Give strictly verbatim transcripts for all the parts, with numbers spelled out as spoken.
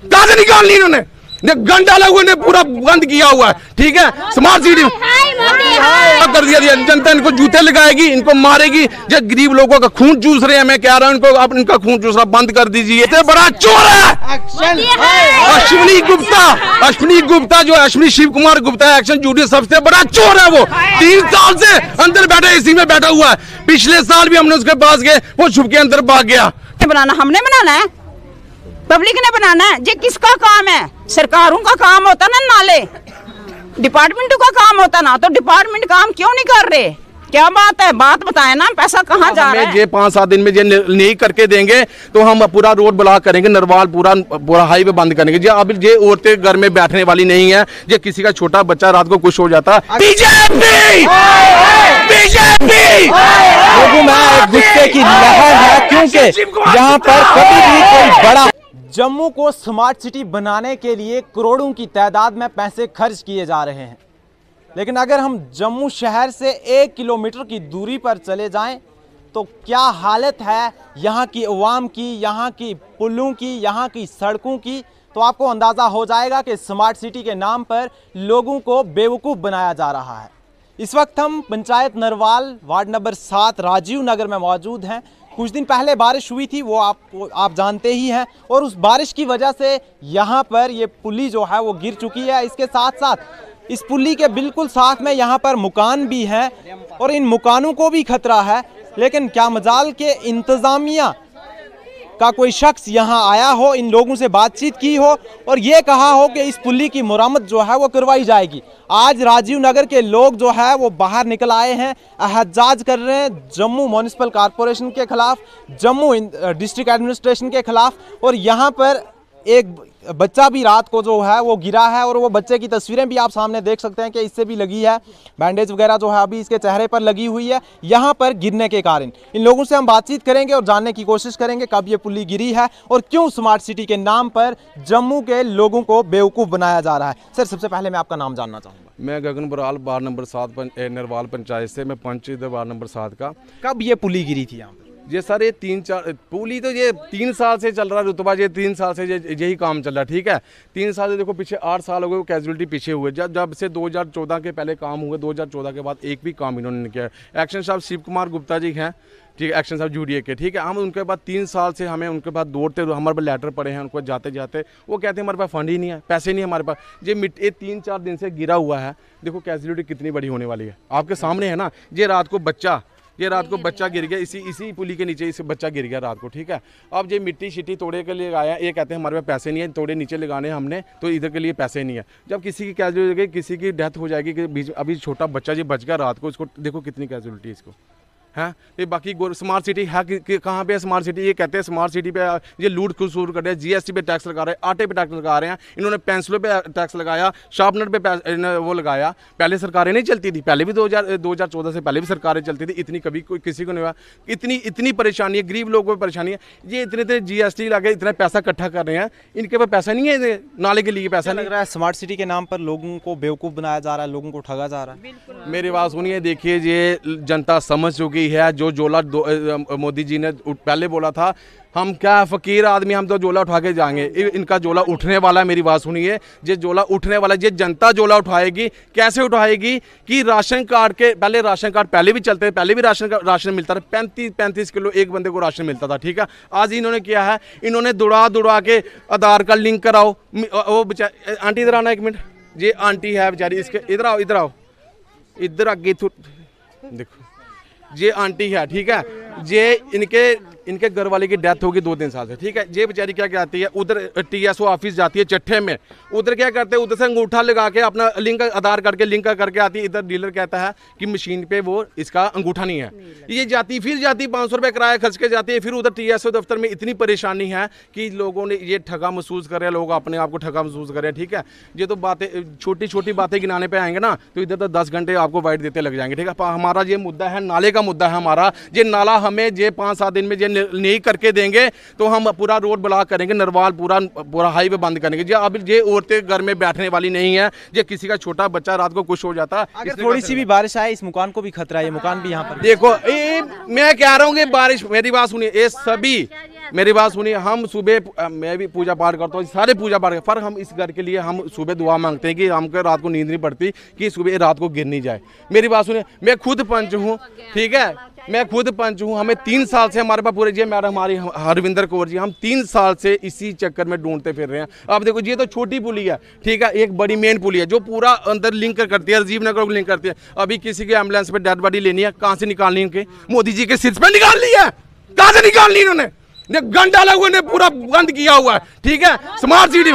कहां से निकाल ली इन्होंने? गन डाला हुआ ने पूरा बंद किया हुआ है, ठीक है। स्मार्ट सिटी कर दिया दिया जनता इनको जूते लगाएगी, इनको मारेगी। जो गरीब लोगों का खून चूस रहे हैं, मैं कह रहा हूं इनको अब इनका खून चूसना बंद कर दीजिए। इतने बड़ा चोर है अश्विनी गुप्ता, अश्विनी गुप्ता जो अश्विनी शिव कुमार गुप्ता एक्शन ड्यूटी सबसे बड़ा चोर है। वो तीन साल से अंदर बैठा इसी में बैठा हुआ है। पिछले साल भी हमने उसके पास गए, वो छुप के अंदर भाग गया। बनाना हमने बनाना है, पब्लिक ने बनाना है। ये किसका काम है? सरकारों का काम होता ना, नाले डिपार्टमेंटों का काम होता ना, तो डिपार्टमेंट काम क्यों नहीं कर रहे? क्या बात है? बात बताए ना, पैसा कहाँ जा रहा है? ये पाँच सात दिन में ये नहीं करके देंगे तो हम पूरा रोड ब्लॉक करेंगे, नरवाल पूरा पूरा हाईवे बंद करेंगे। जी अब ये औरतें घर में बैठने वाली नहीं है। ये किसी का छोटा बच्चा रात को कुछ हो जाता। बीजेपी बीजेपी लोगों में गुस्से की लहर है, क्योंकि यहाँ पर कभी भी कोई बड़ा जम्मू को स्मार्ट सिटी बनाने के लिए करोड़ों की तादाद में पैसे खर्च किए जा रहे हैं, लेकिन अगर हम जम्मू शहर से एक किलोमीटर की दूरी पर चले जाएं तो क्या हालत है यहाँ की अवाम की, यहाँ की पुलों की, यहाँ की सड़कों की, तो आपको अंदाज़ा हो जाएगा कि स्मार्ट सिटी के नाम पर लोगों को बेवकूफ़ बनाया जा रहा है। इस वक्त हम पंचायत नरवाल वार्ड नंबर सात राजीव नगर में मौजूद हैं। कुछ दिन पहले बारिश हुई थी, वो आप आप जानते ही हैं, और उस बारिश की वजह से यहाँ पर ये पुली जो है वो गिर चुकी है। इसके साथ साथ इस पुली के बिल्कुल साथ में यहाँ पर मकान भी हैं और इन मकानों को भी खतरा है। लेकिन क्या मजाल के इंतज़ामिया का कोई शख्स यहाँ आया हो, इन लोगों से बातचीत की हो और ये कहा हो कि इस पुली की मुरम्मत जो है वो करवाई जाएगी। आज राजीव नगर के लोग जो है वो बाहर निकल आए हैं, एहतजाज कर रहे हैं जम्मू म्यूनिसिपल कॉरपोरेशन के खिलाफ, जम्मू डिस्ट्रिक्ट एडमिनिस्ट्रेशन के खिलाफ। और यहाँ पर एक बच्चा भी रात को जो है वो गिरा है और वो बच्चे की तस्वीरें भी आप सामने देख सकते हैं कि इससे भी लगी है, बैंडेज वगैरह जो है अभी इसके चेहरे पर लगी हुई है यहाँ पर गिरने के कारण। इन लोगों से हम बातचीत करेंगे और जानने की कोशिश करेंगे कब ये पुली गिरी है और क्यों स्मार्ट सिटी के नाम पर जम्मू के लोगों को बेवकूफ़ बनाया जा रहा है। सर, सबसे पहले मैं आपका नाम जानना चाहूँगा। मैं गगन बराल, वार्ड नंबर सात नरवाल पंचायत से, मैं पंच वार्ड नंबर सात का। कब ये पुली गिरी थी यहाँ पर? ये सर ये तीन चार पुली तो ये तीन साल से चल रहा है रुतबा, ये तीन साल से यही काम चल रहा है, ठीक है। तीन साल से देखो पीछे आठ साल हो गए कैजुअलिटी पीछे हुए। जब जब से दो हज़ार चौदह के पहले काम हुए, दो हज़ार चौदह के बाद एक भी काम इन्होंने नहीं किया। एक्शन साहब शिव कुमार गुप्ता जी हैं, ठीक है, एक्शन साहब जूडीए के, ठीक है। हम उनके बाद तीन साल से हमें उनके बाद दौड़ते, हमारे पास लेटर पड़े हैं उनको जाते जाते, वो कहते हैं हमारे पास फंड ही नहीं है, पैसे नहीं है हमारे पास। ये मिट्टी तीन चार दिन से गिरा हुआ है, देखो कैजुअलिटी कितनी बड़ी होने वाली है, आपके सामने है ना। ये रात को बच्चा ये रात को बच्चा गिर गया, इसी इसी पुली के नीचे इस बच्चा गिर गया रात को, ठीक है। अब ये मिट्टी शिट्टी तोड़े के लिए आया, ये कहते हैं हमारे पास पैसे नहीं है, तोड़े नीचे लगाने हमने, तो इधर के लिए पैसे नहीं है। जब किसी की कैजुअलिटी, किसी की डेथ हो जाएगी कि बीच अभी छोटा बच्चा जो बच गया रात को, इसको देखो कितनी कैजुअलिटी इसको है। ये बाकी स्मार्ट सिटी है कि कहाँ पे स्मार्ट सिटी? ये कहते हैं स्मार्ट सिटी पे ये लूट खसूर कर रहे हैं, जीएसटी पे टैक्स लगा रहे हैं, आटे पे टैक्स लगा रहे हैं, इन्होंने पेंसिलों पे टैक्स लगाया, शार्पनर पे वो लगाया। पहले सरकारें नहीं चलती थी, पहले भी दो हज़ार दो हज़ार चौदह से पहले भी सरकारें चलती थी, इतनी कभी कोई किसी को नहीं हुआ। इतनी इतनी परेशानी है, गरीब लोगों को परेशानी है। ये इतने इतने जी एस टी लगे, इतना पैसा इकट्ठा कर रहे हैं, इनके पास पैसा नहीं है, नाले के लिए पैसा नहीं लग रहा है। स्मार्ट सिटी के नाम पर लोगों को बेवकूफ़ बनाया जा रहा है, लोगों को ठगा जा रहा है। मेरी बात सुनिए, देखिए ये जनता समझ चुकी है। जो जोला मोदी जी ने पहले बोला था, हम क्या फकीर आदमी, हम तो जोला उठा के जाएंगे, इनका जोला उठने वाला है। मेरी बात सुनिए, ये जोला उठने वाला, ये जनता जोला उठाएगी। कैसे उठाएगी कि राशन कार्ड के पहले राशन कार्ड पहले भी चलते थे, पहले भी राशन राशन मिलता था, पैंतीस पैंतीस किलो एक बंदे को राशन मिलता था, ठीक है। आज इन्होंने किया है, इन्होंने दुड़ा दुड़ा के आधार कार्ड लिंक कराओ। वो बेचारी आंटी इधर आना एक मिनट, ये आंटी है बेचारी, इसके इधर आओ, इधर आओ, इधर आगे देखो, ये आंटी है, ठीक है। ये इनके इनके घर वाले की डेथ होगी दो तीन साल से, ठीक है। ये बेचारी क्या कहती है, उधर टीएसओ ऑफिस जाती है चट्ठे में, उधर क्या करते हैं, उधर से अंगूठा लगा के अपना लिंक आधार करके लिंक करके आती है। इधर डीलर कहता है कि मशीन पे वो इसका अंगूठा नहीं है, ये जाती फिर जाती पाँच सौ रुपये किराया खर्च के जाती है। फिर उधर टीएसओ दफ्तर में इतनी परेशानी है कि लोगों ने ये ठगा महसूस कर रहे हैं, लोग अपने आप को ठगा महसूस कर रहे हैं, ठीक है। ये तो बातें छोटी छोटी बातें गिनाने पे आएंगे ना, तो इधर तो दस घंटे आपको वाइट देते लग जाएंगे, ठीक है। हमारा ये मुद्दा है, नाले का मुद्दा है हमारा। ये नाला हमें ये पाँच सात दिन में ये नहीं करके देंगे तो हम पूरा रोड ब्लॉक करेंगे, नरवाल पूरा पूरा हाईवे बंद करेंगे। जी अब ये औरतें घर में बैठने वाली नहीं है। ये किसी का छोटा बच्चा रात को कुछ हो जाता, अगर थोड़ी सी भी बारिश आए इस मकान को भी खतरा है। ये मकान भी यहाँ पर देखो, ए, मैं कह रहा हूँ कि बारिश, मेरी बात सुनिए, ये सभी मेरी बात सुनिए, हम सुबह मैं भी पूजा पाठ करता हूँ, सारे पूजा पाठ पर हम इस घर के लिए हम सुबह दुआ मांगते हैं कि हमको रात को नींद नहीं पड़ती कि सुबह रात को गिर नहीं जाए। मेरी बात सुनिए, मैं खुद पंच हूँ, ठीक है, मैं खुद पंच हूँ। हमें तीन साल से हमारे पास पूरे जी मैडम हमारी हरविंदर कौर जी, हम तीन साल से इसी चक्कर में ढूंढते फिर रहे हैं। अब देखो ये तो छोटी पुली है, ठीक है, एक बड़ी मेन पुली है जो पूरा अंदर लिंक करती है, राजीव नगर को लिंक करती है। अभी किसी के एम्बुलेंस पे डेड बॉडी लेनी है, कहाँ से निकालनी है? उनके मोदी जी के सिर पे निकाल ली है, कहाँ से निकालनी इन्होंने? गन डाला हुआ ने पूरा बंद किया हुआ है, ठीक है। स्मार्ट सिटी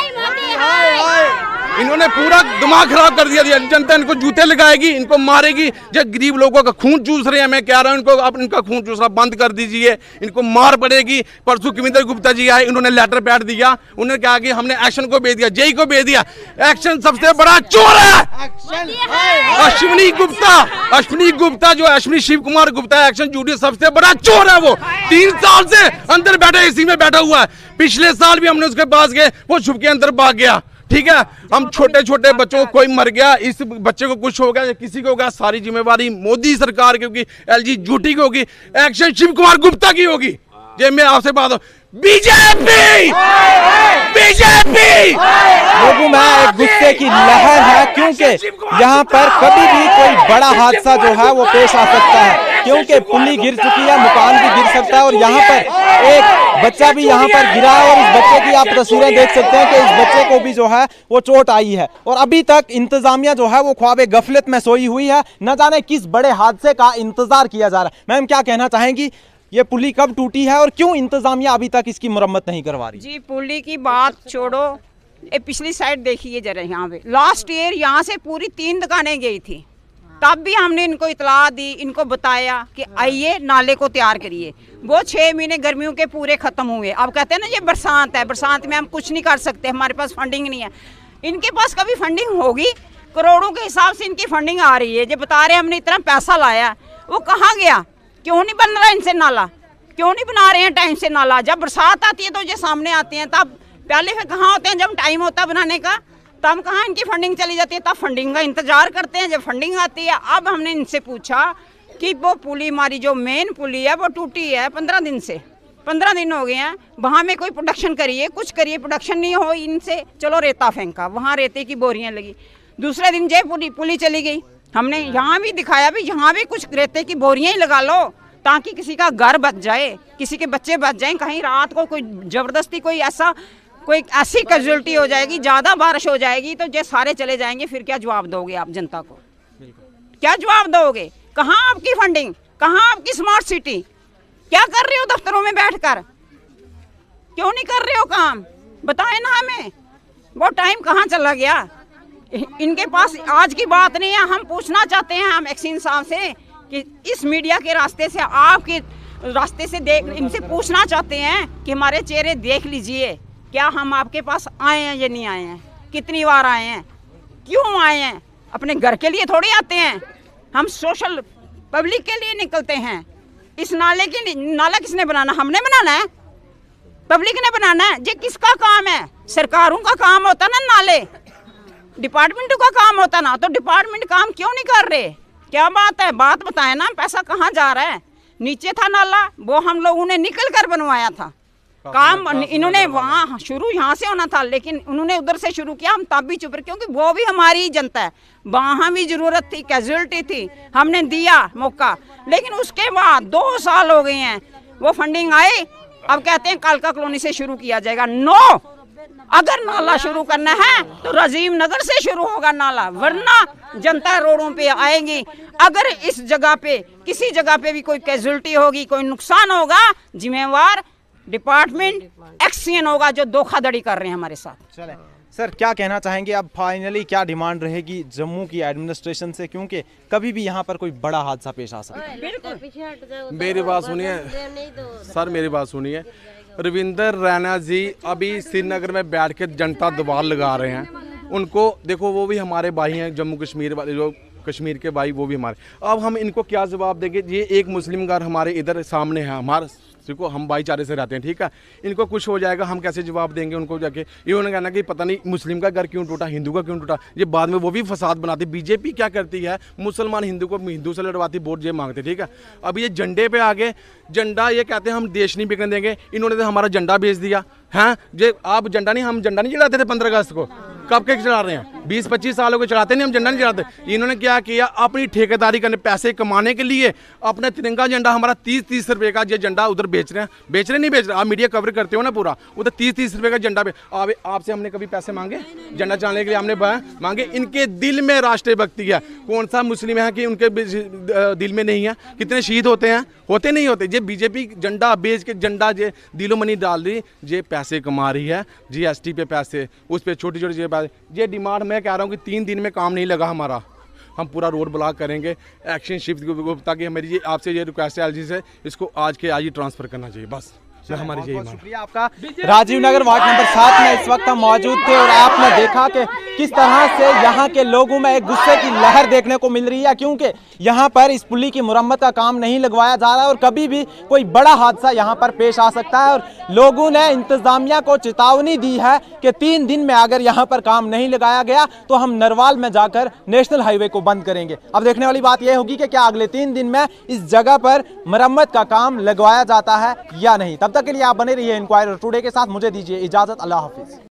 इन्होंने पूरा दिमाग खराब कर दिया, दिया जनता इनको जूते लगाएगी, इनको मारेगी। जब गरीब लोगों का खून चूस रहे हैं, मैं कह रहा हूं इनको अब इनका खून चूसना बंद कर दीजिए, इनको मार पड़ेगी। परसों कविंदर गुप्ता जी आए, इन्होंने लेटर पैड दिया, उन्होंने कहा कि हमने एक्शन को भेज दिया, जेई को भेज दिया। एक्शन सबसे बड़ा चोर है अश्विनी गुप्ता, अश्विनी गुप्ता जो अश्विनी शिव कुमार गुप्ता एक्शन ड्यूटी सबसे बड़ा चोर है। वो तीन साल से अंदर बैठा एसी में बैठा हुआ है। पिछले साल भी हमने उसके पास गए, वो छुप के अंदर भाग गया, ठीक है। हम छोटे छोटे बच्चों को, कोई मर गया, इस बच्चे को कुछ हो गया या किसी को होगा, सारी जिम्मेवारी मोदी सरकार की होगी, एलजी ड्यूटी की होगी, एक्शन शिव कुमार गुप्ता की होगी। ये मैं आपसे बात हूं, बीजेपी बीजेपी लोगों में एक गुस्से की लहर है, क्योंकि यहाँ पर कभी भी कोई बड़ा हादसा जो है वो पेश आ सकता है, क्योंकि पुली गिर चुकी है, मकान भी गिर सकता है और यहाँ पर एक बच्चा भी यहाँ पर गिरा है और इस बच्चे की आप तस्वीरें देख सकते हैं कि इस बच्चे को भी जो है वो चोट आई है। और अभी तक इंतजामिया जो है वो ख्वाबे गफलत में सोई हुई है, न जाने किस बड़े हादसे का इंतजार किया जा रहा है। मैम क्या कहना चाहेंगी, ये पुली कब टूटी है और क्यों इंतजामिया अभी तक इसकी मुरम्मत नहीं करवा रही? जी पुली की बात छोड़ो, ये पिछली साइड देखिए जरा, यहाँ पे लास्ट ईयर यहाँ से पूरी तीन दुकानें गई थी, तब भी हमने इनको इतला दी, इनको बताया कि आइए नाले को तैयार करिए। वो छः महीने गर्मियों के पूरे खत्म हुए। अब कहते हैं ना ये बरसात है, बरसात में हम कुछ नहीं कर सकते, हमारे पास फंडिंग नहीं है। इनके पास कभी फंडिंग होगी? करोड़ों के हिसाब से इनकी फंडिंग आ रही है। जो बता रहे हमने इतना पैसा लाया, वो कहाँ गया? क्यों नहीं बन रहा इनसे नाला? क्यों नहीं बना रहे हैं टाइम से नाला? जब बरसात आती है तो ये सामने आते हैं, तब पहले फिर कहाँ होते हैं? जब टाइम होता है बनाने का तब कहाँ इनकी फंडिंग चली जाती है, तब फंडिंग का इंतजार करते हैं जब फंडिंग आती है। अब हमने इनसे पूछा कि वो पुली हमारी जो मेन पुली है वो टूटी है पंद्रह दिन से, पंद्रह दिन हो गए हैं, वहाँ में कोई प्रोडक्शन करिए, कुछ करिए, प्रोडक्शन नहीं हो इनसे। चलो रेता फेंका, वहाँ रेते की बोरियाँ लगी। दूसरे दिन जय पुली पुली चली गई। हमने यहाँ भी दिखाया भी, यहाँ भी कुछ रेते की बोरियाँ ही लगा लो ताकि किसी का घर बच जाए, किसी के बच्चे बच जाएं। कहीं रात को कोई जबरदस्ती कोई ऐसा कोई ऐसी कैजुअलिटी हो जाएगी, ज़्यादा बारिश हो जाएगी तो ये सारे चले जाएंगे, फिर क्या जवाब दोगे आप जनता को? क्या जवाब दोगे? कहाँ आपकी फंडिंग, कहाँ आपकी स्मार्ट सिटी? क्या कर रहे हो दफ्तरों में बैठकर? क्यों नहीं कर रहे हो काम? बताएं ना हमें, वो टाइम कहाँ चला गया? इनके पास आज की बात नहीं है। हम पूछना चाहते हैं हम एक्सीन साहब से कि इस मीडिया के रास्ते से, आपके रास्ते से देख, इनसे पूछना चाहते हैं कि हमारे चेहरे देख लीजिए, क्या हम आपके पास आए हैं या नहीं आए हैं? कितनी बार आए हैं? क्यों आए हैं? अपने घर के लिए थोड़ी आते हैं, हम सोशल पब्लिक के लिए निकलते हैं। इस नाले के नाला किसने बनाना? हमने बनाना है? पब्लिक ने बनाना है? ये किसका काम है? सरकारों का काम होता ना, नाले डिपार्टमेंटों का काम होता ना, तो डिपार्टमेंट काम क्यों नहीं कर रहे? क्या बात है? बात बताए ना, पैसा कहाँ जा रहा है? नीचे था नाला, वो हम लोगों ने निकल कर बनवाया था। काम इन्होंने वहाँ शुरू यहाँ से होना था, लेकिन उन्होंने उधर से शुरू किया, हम तब भी चुप रहे क्योंकि वो भी हमारी जनता है। वहाँ भी जरूरत थी, कैजुअलिटी थी, हमने दिया मौका, लेकिन उसके बाद दो साल हो गए हैं, वो फंडिंग आई, अब कहते हैं कालका कॉलोनी से शुरू किया जाएगा। नो, अगर नाला शुरू करना है तो राजीव नगर से शुरू होगा नाला, वरना जनता रोडों पे आएगी। अगर इस जगह पे किसी जगह पे भी कोई कैजुअलिटी होगी, कोई नुकसान होगा, जिम्मेवार डिपार्टमेंट, एक्शन होगा जो धोखाधड़ी कर रहे हैं हमारे साथ। चले सर, क्या कहना चाहेंगे अब फाइनली क्या डिमांड रहेगी जम्मू की एडमिनिस्ट्रेशन से, क्योंकि कभी भी यहाँ पर कोई बड़ा हादसा पेश आ सकता है? मेरी बात सुनिए सर, मेरी बात सुनिए। रविंदर रैना जी अभी श्रीनगर में बैठ के जनता दबाव लगा रहे हैं। उनको देखो, वो भी हमारे भाई हैं, जम्मू कश्मीर वाले जो कश्मीर के भाई, वो भी हमारे। अब हम इनको क्या जवाब देंगे? ये एक मुस्लिम घर हमारे इधर सामने है, हमारे देखो हम भाईचारे से रहते हैं, ठीक है। इनको कुछ हो जाएगा हम कैसे जवाब देंगे उनको जाके। इन्होंने कहना कि पता नहीं मुस्लिम का घर क्यों टूटा, हिंदू का क्यों टूटा, ये बाद में वो भी फसाद बनाती। बीजेपी क्या करती है, मुसलमान हिंदू को हिंदू से लड़वाती, वोट ये मांगते, ठीक है। अब ये झंडे पे आगे झंडा ये कहते हैं हम देश नहीं बिकने देंगे, इन्होंने तो हमारा झंडा बेच दिया है। ये आप झंडा नहीं, हम झंडा नहीं चढ़ाते थे पंद्रह अगस्त को, कब के चला रहे हैं, बीस पच्चीस सालों को चढ़ाते नहीं, हम झंडा नहीं चढ़ाते। इन्होंने क्या किया, अपनी ठेकेदारी करने, पैसे कमाने के लिए अपना तिरंगा झंडा हमारा तीस तीस रुपए का ये झंडा उधर बेच रहे हैं, बेच रहे नहीं बेच रहे, आप मीडिया कवर करते हो ना पूरा, उधर तीस तीस रुपए का झंडा पे आप, आपसे हमने कभी पैसे मांगे झंडा चलाने के लिए, हमने मांगे। इनके दिल में राष्ट्रीय भक्ति है, कौन सा मुस्लिम है कि उनके दिल में नहीं है। कितने शहीद होते हैं, होते नहीं होते। ये बीजेपी झंडा बेच के झंडा जे दिलो मनी डाल रही, ये पैसे कमा रही है जीएसटी पे पैसे, उस पर छोटी छोटी चीज़ें। ये डिमांड मैं कह रहा हूँ कि तीन दिन में काम नहीं लगा हमारा, हम पूरा रोड ब्लॉक करेंगे, एक्शन शिफ्ट, ताकि हमारी ये आपसे ये रिक्वेस्ट है एलजी से, इसको आज के आज ही ट्रांसफर करना चाहिए, बस हमारी यही मांग। शुक्रिया आपका। राजीव नगर वार्ड नंबर सात में इस वक्त हम मौजूद थे और आपने देखा कि किस तरह से यहाँ के लोगों में एक गुस्से की लहर देखने को मिल रही है, क्योंकि यहाँ पर इस पुली की मुरम्मत का काम नहीं लगवाया जा रहा है और कभी भी कोई बड़ा हादसा यहाँ पर पेश आ सकता है। और लोगों ने इंतजामिया को चेतावनी दी है कि तीन दिन में अगर यहाँ पर काम नहीं लगाया गया तो हम नरवाल में जाकर नेशनल हाईवे को बंद करेंगे। अब देखने वाली बात यह होगी कि क्या अगले तीन दिन में इस जगह पर मरम्मत का काम लगवाया जाता है या नहीं। तब तक के लिए आप बने रहिए इंक्वायरर टुडे के साथ, मुझे दीजिए इजाजत, अल्लाह हाफिज।